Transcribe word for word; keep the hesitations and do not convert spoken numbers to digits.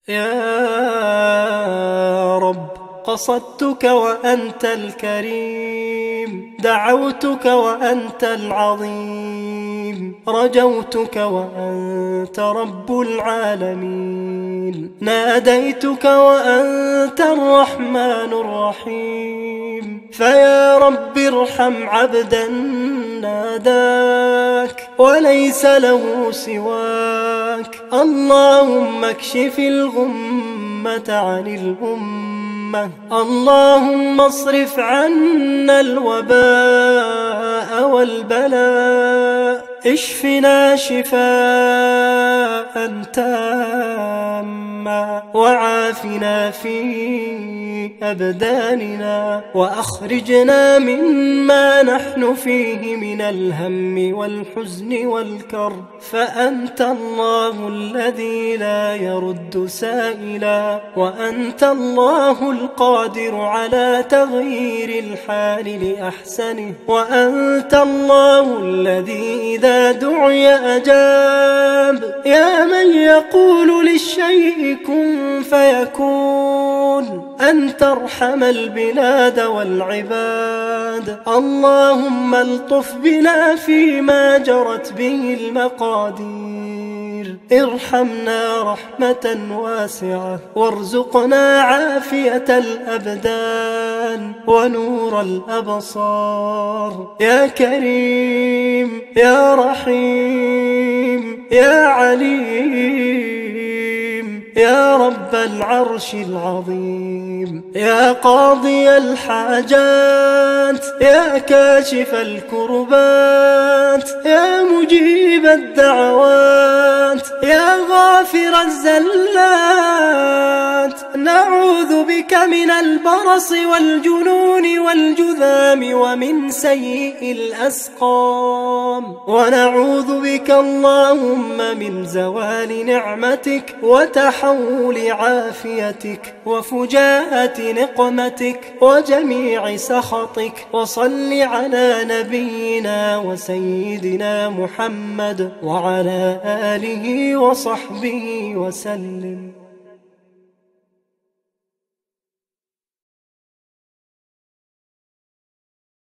يا رب قصدتك وأنت الكريم، دعوتك وأنت العظيم، رجوتك وأنت رب العالمين، ناديتك وأنت الرحمن الرحيم. فيا رب ارحم عبدا ناداك وليس له سواك، اللهم اكشف الغمة عن الأمة، اللهم اصرف عنا الوباء والبلاء، اشفنا شفاء تاما وعافنا في أبداننا، وأخرجنا مما نحن فيه من الهم والحزن والكرب، فأنت الله الذي لا يرد سائلا، وأنت الله القادر على تغيير الحال لأحسنه، وأنت الله الذي إذا دعي أجاب، يا من يقول للشيء كن فيكون، أن ترحم البلاد والعباد. اللهم الطف بنا فيما جرت به المقادير، ارحمنا رحمة واسعة، وارزقنا عافية الأبدان ونور الأبصار. يا كريم يا رحيم يا عليم يا رب العرش العظيم، يا قاضي الحاجات، يا كاشف الكربات، يا مجيب الدعوات، يا غافر الزلات، نعوذ بك من البرص والجنون والجذام ومن سيء الأسقام، ونعوذ بك اللهم من زوال نعمتك وتحول عافيتك وفجاءة نقمتك وجميع سخطك. وصل على نبينا وسيدنا محمد وعلى آله وصحبه وسلم.